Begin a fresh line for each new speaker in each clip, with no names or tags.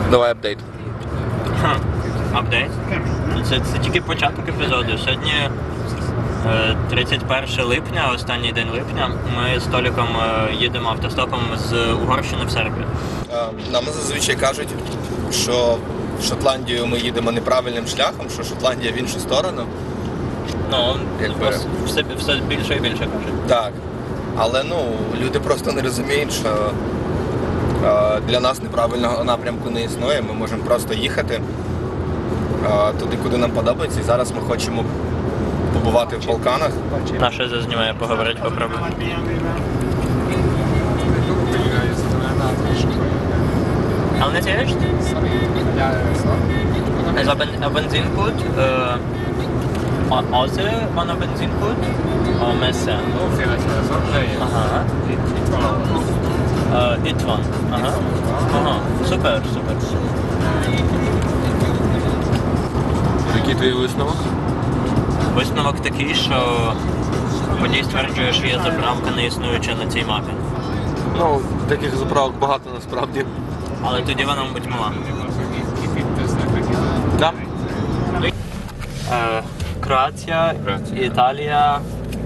Давай апдейт.
Апдейт? Це тільки початок епізоду. Сьогодні 31 липня, останній день липня. Ми з Толіком їдемо автостопом з Угорщини в Сербію.
Нам зазвичай кажуть, що в Шотландію ми їдемо неправильним шляхом, що Шотландія в іншу сторону.
Ну, все більше і більше кажуть.
Так. Але люди просто не розуміють, що для нас неправильного напрямку не існує. Ми можемо просто їхати туди, куди нам подобається. І зараз ми хочемо побувати в Балканах.
Наше зазнімає поговорити, попробуємо. Але не тієш? A benzinkút, az van a benzinkút, a messze. Aha. Itt van. Aha. Aha. Супер.
Який твій висновок?
Висновок такий, що водій стверджує, що є заправка не існуюча на цій мапі.
Таких заправок багато насправді.
Але тоді вона, мабуть, мала.
Так.
Кроатія, Італія,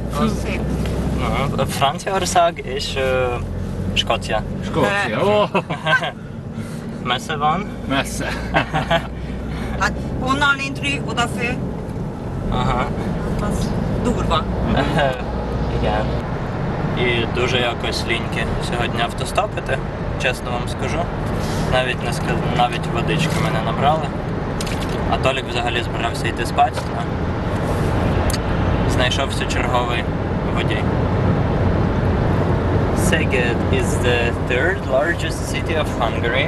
Франціaország és Skócia.
Skócia, ó!
Messze van.
Messze.
Hát onnan lintri, odaföl,
Ага.
az durva.
Igen. І дуже якось ліньки сьогодні автостопити, чесно вам скажу. Навіть водички мене набрали. А Толік взагалі збирався йти спати. Знайшовся черговий водій. Szeged is the third largest city of Hungary.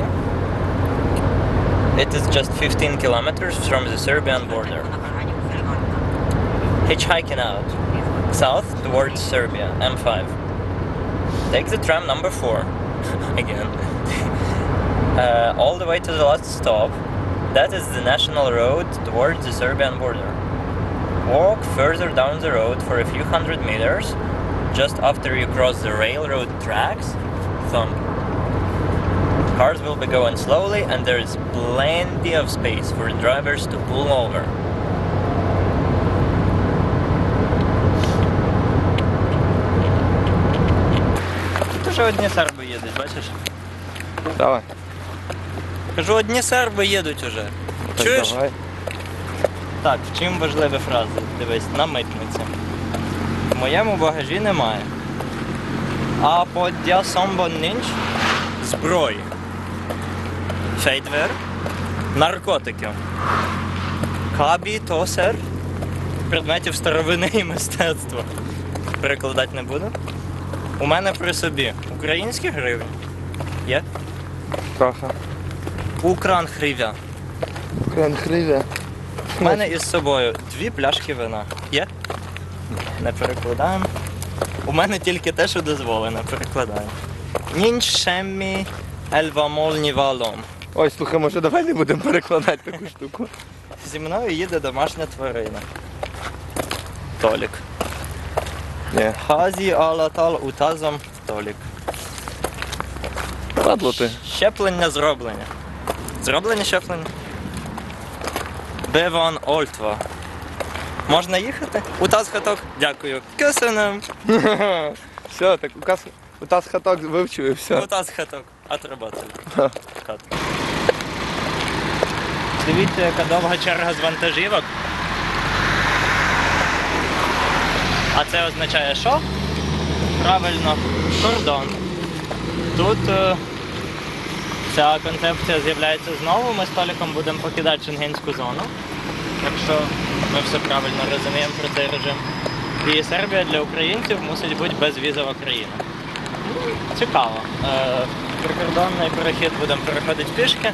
It is just 15 kilometers from the Serbian border. Hitchhiking out, south towards Serbia, M5. Take the tram number 4, again, all the way to the last stop. That is the national road towards the Serbian border. Walk further down the road for a few hundred meters. Just after you cross the railroad tracks, thump. Cars will be going slowly and there is plenty of space for drivers to pull over. Тут вже одні серби їдуть, бачиш?
Давай.
Кажу, одні серби їдуть уже. Чуєш?
Давай.
Так, в чим важливі фрази? Дивись, на митниці. В моєму багажі немає. А подя самбонінч зброї. Фейдвер. Наркотиків. Кабі тосер. Предметів старовини і мистецтва. Перекладати не буду. У мене при собі українські гривні. Є?
Трохи.
Укран хривя.
Кран хривя.
У мене із собою 2 пляшки вина. Є? Не перекладаємо. У мене тільки те, що дозволено. Перекладаємо. Ніншеммі ельвамольні валом.
Ой, слухай, може давай не будемо перекладати таку штуку.
Зі мною їде домашня тварина. Толік.
Ні.
Хазі алатал утазом Толік.
Падло ти.
Щеплення зроблення. Зроблення щеплення? Беван Ольтва. Можна їхати? Утаз хаток. Дякую. Кисенем.
Все, так указ хаток вивчив і все.
Утаз хаток. Отработали. Кат. Дивіться, яка довга черга з вантажівок. А це означає що? Правильно, кордон. Тут ця концепція з'являється знову. Ми з Толіком будемо покидати шенгенську зону. Так що ми все правильно розуміємо про цей режим. І Сербія для українців мусить бути безвізова країна. Цікаво. Прикордонний перехід будемо переходити пішки.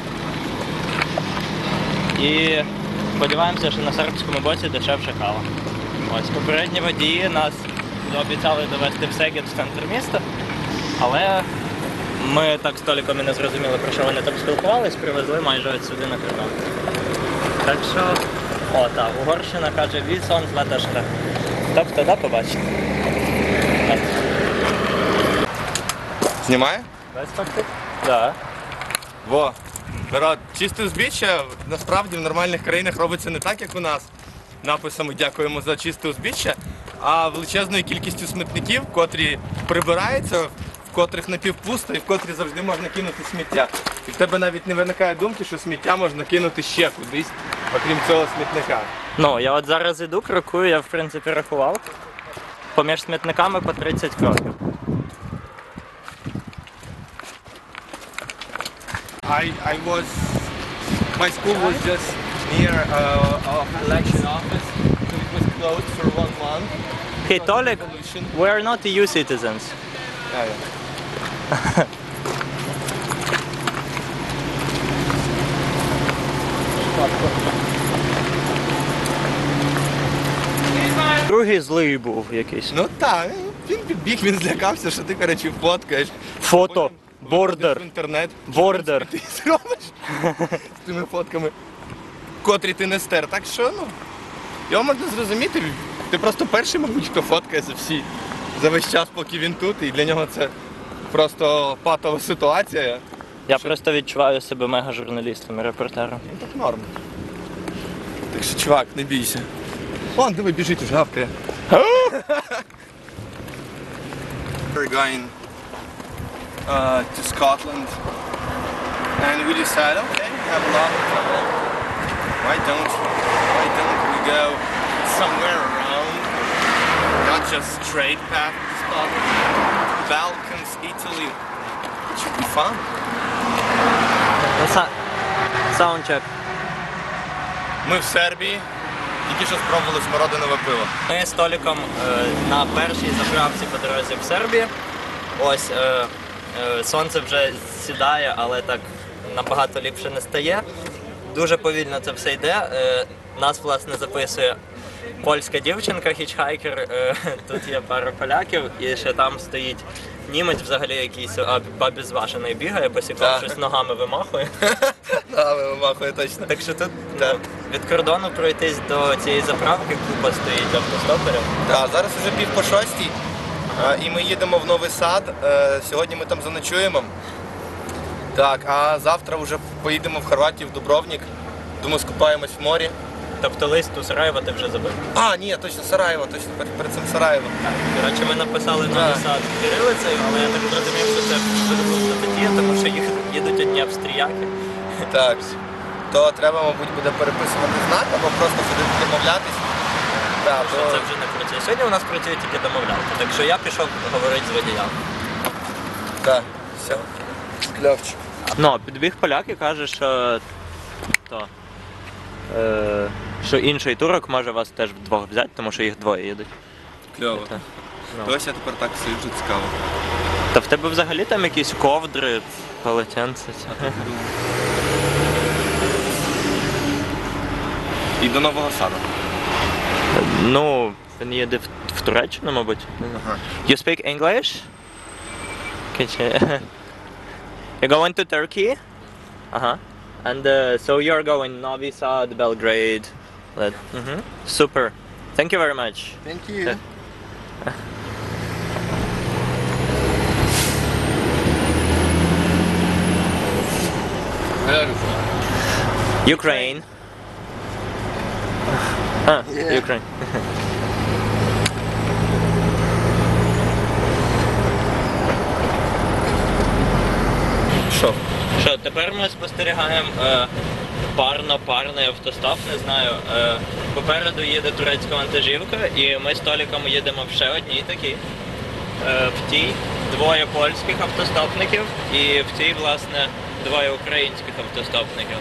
І сподіваємося, що на сербському боці дешевше кава. Ось, попередні водії нас обіцяли довести в Сегед, в центр міста, але ми так з Толіком і не зрозуміли, про що вони там спілкувались, привезли майже от сюди на кордон. Так що, так, Угорщина каже «Вісон златашка». Тобто, да, побачимо.
Знімає?
Без факту? Так.
Во. Народ, чисте узбіччя насправді в нормальних країнах робиться не так, як у нас. Написами дякуємо за чисте узбіччя, а величезною кількістю смітників, котрі прибираються, в котрих напівпусто і в котрі завжди можна кинути сміття. І в тебе навіть не виникає думки, що сміття можна кинути ще кудись, окрім цього смітника.
Ну, я от зараз іду, крокую, я в принципі рахував. Поміж смітниками по 30 кроків.
My school was just near our election office, so it was closed for 1 month.
Hey, Толік,
Pollution.
we are not EU citizens.
Yeah, yeah.
Другий злий був якийсь.
Ну так, він підбіг, він злякався, що ти, коротше, фоткаєш.
Фото,
Потім
бордер,
в інтернет.
бордер.
Ти зробиш з тими фотками, котрі ти не стер. Так що, ну, його можна зрозуміти. Ти просто перший, мабуть, хто фоткає за весь час, поки він тут, і для нього це просто патова ситуація.
Я просто відчуваю себе мега журналістом і репортером.
Ну так норм. Так що, чувак, не бійся. Вон, диви, біжить, уже гавкає. We're going to Scotland, and we decided, okay, we have a lot of time. Why don't we go somewhere around, not just straight path to Scotland, Balkans, Italy. It should be fun.
Саундчек.
Ми в Сербії, тільки що спробували смородинове пиво.
Ми з Толіком на першій заправці по дорозі в Сербії. Ось сонце вже сідає, але так набагато ліпше не стає. Дуже повільно це все йде. Нас, власне, записує польська дівчинка, хічхайкер. Тут є пара поляків і ще там стоїть німець, взагалі якийсь обезважений бігає, босиком щось ногами вимахує.
Вимахує точно.
Так що тут від кордону пройтись до цієї заправки купа стоїть автостоперів.
Так, зараз вже 5:45, і ми їдемо в Новий Сад. Сьогодні ми там заночуємо. Так, а завтра вже поїдемо в Хорватію, в Дубровник. Думаю, скупаємось в морі.
Тобто лист у Сараєво ти вже забив?
А, ні, точно Сараєво, точно перед цим Сараєво.
Коротше, ми написали Новий Сад кирилицею, але я так зрозумів, що це видобувна стаття, тому що їдуть одні австріяки.
Так, то треба, мабуть, буде переписувати знак або просто ходити домовлятись. Так,
Що це вже не працює. Сьогодні у нас працює тільки домовлянка, так що я пішов говорити з водієм.
так, все, кльовчик.
Ну, підбіг поляк і каже, що що інший турок може вас теж вдвох взяти, тому що їх двоє їдуть.
Кльово. То ось я тепер так сижу, вже цікаво.
Та в тебе взагалі там якісь ковдри, полотенце.
І до Нового Саду.
Ну, він їде в Туреччину, мабуть.
Ага.
You speak English? You're going to Turkey? Uh-huh. And so you're going Novi Sad, Belgrade. Super. Thank you very much.
Thank you.
Ukraine. Ukraine. Що, тепер ми спостерігаємо парний автостоп, не знаю. Попереду їде турецька вантажівка, і ми з Толіком їдемо в ще одній такій. В тій двоє польських автостопників і в цій, власне, двоє українських автостопників.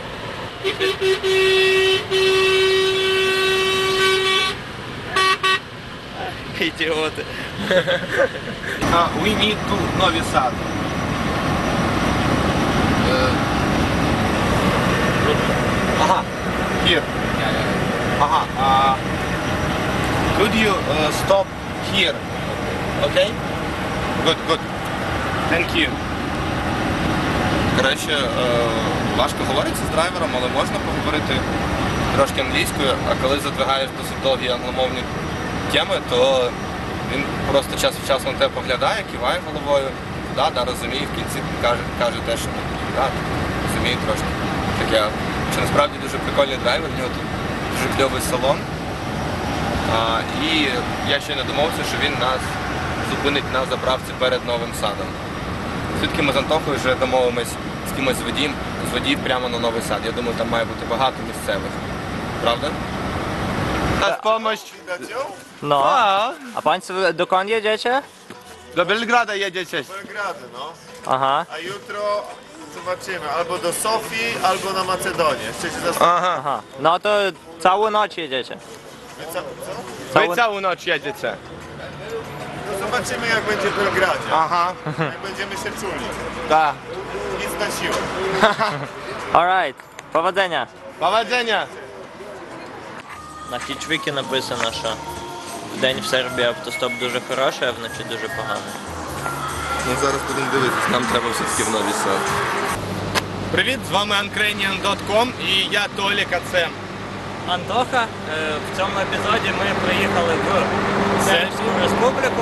Ідіоти.
We need to Novi Sad. Ага, here. Ага, could you stop here? Okay? Good. Thank you. Коротше, важко говорити з драйвером, але можна поговорити трошки англійською, а коли задвигаєш досить довгі англомовні теми, то він просто час від часу на тебе поглядає, киває головою, да, розуміє, в кінці каже те, що не відповідати. розумію трошки. Таке, що насправді дуже прикольний драйвер, в нього тут дуже кльовий салон. І я ще не домовився, що він нас зупинить на заправці перед Новим Садом. Звідки ми з Антохою вже домовимось з кимось з водіїв прямо на Новий Сад. Я думаю, там має бути багато місцевих. Правда?
Na pomość.
No. A Państwo dokąd jedziecie?
Do Belgrada jedziecie.
Belgrady, no.
Aha,
A jutro zobaczymy, albo do Sofii, albo na Macedonię. Jeszcze się zastanawiam.
aha. No to całą noc jedziecie.
Co?
Wy całą noc jedziecie.
No zobaczymy jak będzie w Belgradzie.
Aha,
Jak będziemy się czuli.
tak.
Nic na siłę.
Alright, powodzenia.
Powodzenia.
На хічвікі написано, що вдень в Сербії автостоп дуже хороший, а вночі дуже поганий.
Ну зараз будемо дивитися, нам треба все-таки в Новий Сад.
Привіт, з вами Uncranian.com і я Толік, а це
Антоха, в цьому епізоді ми приїхали в Сербську Республіку.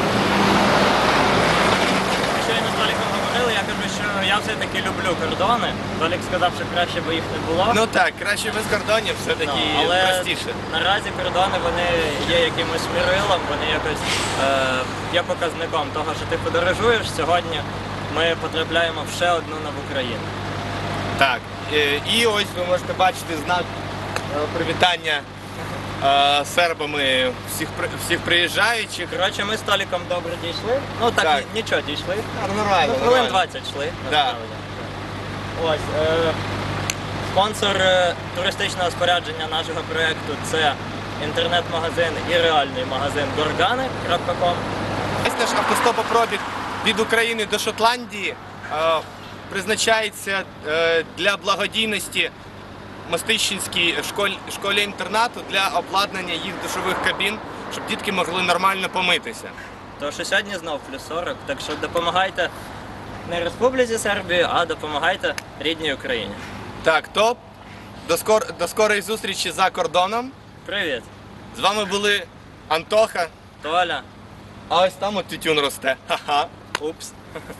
Щойно з Толіком говорили, я кажу, що я все-таки люблю кордони. Толік сказав, що краще би їх не було.
Ну так, краще без кордонів, все-таки
але
простіше.
наразі кордони вони є якимось мірилом, вони якось є показником того, що ти подорожуєш. Сьогодні ми потрапляємо в ще одну нову країну.
Так, і ось ви можете бачити знак привітання сербами всіх приїжджаючих.
Коротше, ми з Толіком добре дійшли. Ну так,
Так.
нічого дійшли.
Нормально,
Ну, хвилин
нормально.
20 йшли,
Да.
насправді. Ось, спонсор туристичного спорядження нашого проєкту – це інтернет-магазин і реальний магазин gorgany.com.
Ось наш автостопопробіг від України до Шотландії призначається для благодійності Мостищенській школі-інтернату для обладнання їх душових кабін, щоб дітки могли нормально помитися.
Тому що сьогодні знов плюс 40, так що допомагайте не Республіці Сербії, а допомагайте рідній Україні.
Так, то до скорої зустрічі за кордоном.
Привіт,
З вами були Антоха,
Толя.
а ось там от тютюн росте. Ха-ха.
Упс.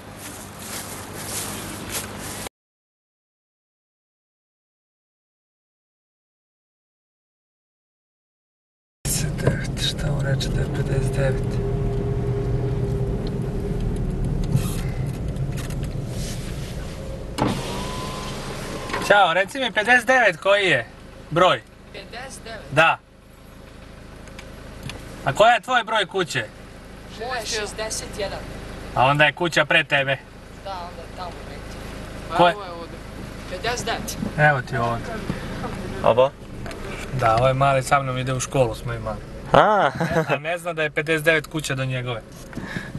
Šta on reče da je 59? Ćao, reci mi 59 koji je broj?
59?
Da. A koja je tvoj broj kuće?
Moj je 61.
A onda je kuća pred tebe.
Da, onda je tamo negdje.
Ko je?
Ovo je ovdje. 59.
Evo ti ovdje.
Obo?
Da, ovaj mali sa mnom ide u školu, smo imali.
A,
A ne zna da je 59 kuća do njegove.